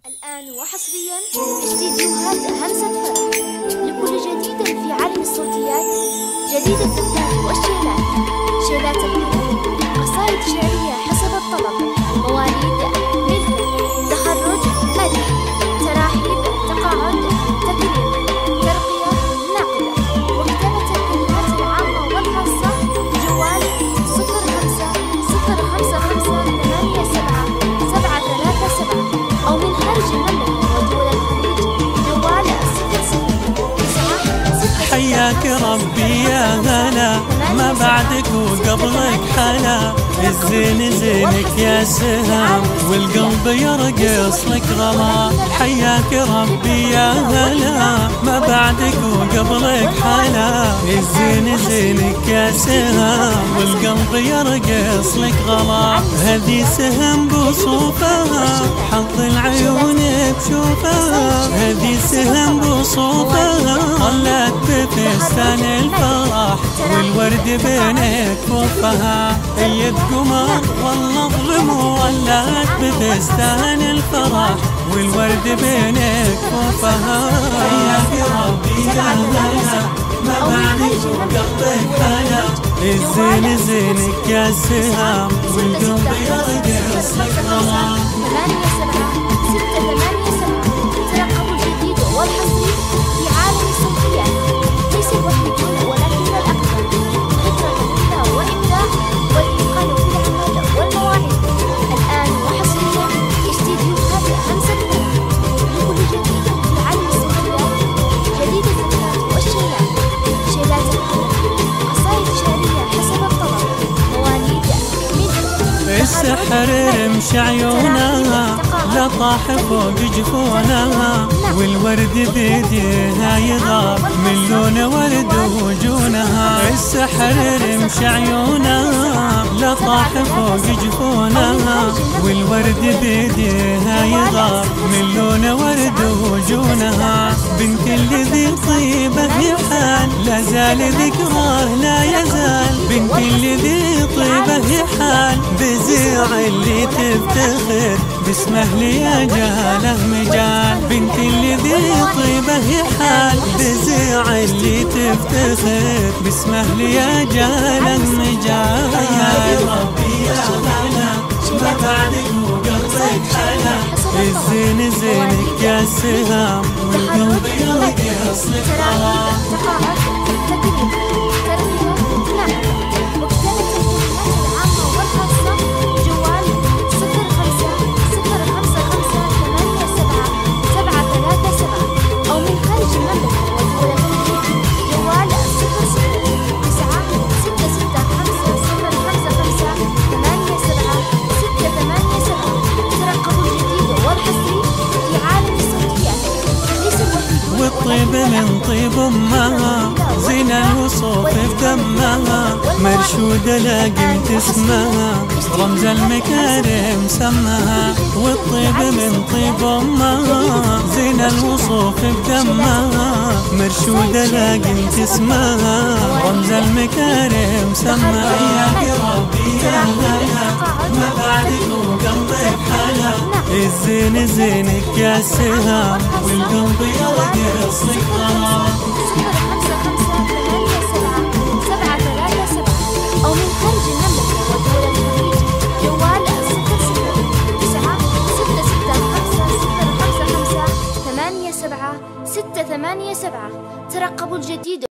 الآن وحصريا استديوهات همسة فرح لكل جديد في عالم الصوتيات. جديد الزفات والشيلات، شيلات الحب، قصائد شعرية حسب الطلب، مواليد، ملك، تخرج، مدح، تراحيب، تقاعد، تكريم، ترقية، نقل، وكتابة الكلمات العامة والخاصة. جوال 0555877737 أو من خارج المملكة ودول الخليج. جوال 00 حياك ربي يا هلا، ما بعدك وقبلك حلا. الزين زينك يا سهام، والقلب يرقص لك غلا. حياك ربي يا هلا، ما بعدك وقبلك حلا. الزين زينك يا سهام، والقلب يرقص لك غلا. هذي سهم بصوفها، حظ العيون بشوفها. هذي سهم بصوفها، طلت بفستان الفرح والورد بين كفوفها. ايد قمر والله ظلم، ولات بفستان الفرح والورد بين كفوفها. حياك ربي يا هلا، ما بعدك وقلبك حلا. الزين زينك يا سهام، والقلب يرقص لك غلا. 87 ترقبوا الجديد والحصري في عالم الصوتيات. ليس الوحيدون ولكن الأكثر، خبرة طويلة وإبداع والإتقان في العمل والمواعيد. الآن وحصريا استديوهات همسة فرح لكل جديد في عالم الصوتيات. جديد الزفات والشيلات، شيلات الحب، قصائد شعرية حسب الطلب، مواليد، ملك، السحر رمش عيونها، لا طاح فوق جفونها. والورد بيديها يغاب من لون ورد وجونها. السحر رمش عيونها، لا طاح فوق جفونها. والورد بيديها يغاب من لون ورد وجونها. بنت الذي طيبة يحال، لا زال ذكراه لا يزال. بنت الذي طيبة يحال، بزيع اللي تفتخر باسمه ليجاله مجال. بنت الذي طيبه يحال، بزيع اللي تفتخر باسمه ليجاله مجال. يا ربي يا هلا، ما بعدك وقلبك حلا. الزين زينك يا سهام، والقلب يرقص لك غلا. تقاعد، تكريم، ترقية، نقل، وكتابة الكلمات العامة والخاصة. جوال 0555877737 أو من خارج المملكة ودول الخليج. جوال 00965505587687. ترقبوا الجديد والحصري في عالم الصوتيات. ليس الوحيدون والطيب من طيب امها، زين الوصوف بدمها. مرشودة لا قمت اسمها، رمز المكارم سمها. والطيب من طيب امها، زين الوصوف بدمها. مرشودة لا قمت اسمها، رمز المكارم سمها. حياك ربي يا هلا، ما بعدك وقلبك حلا. الزين زينك يا سهام، والقلب يرقص لك غلا. 0555877737 أو من خارج المملكة ودول الخليج. جوال 00966505587687. ترقبوا الجديد.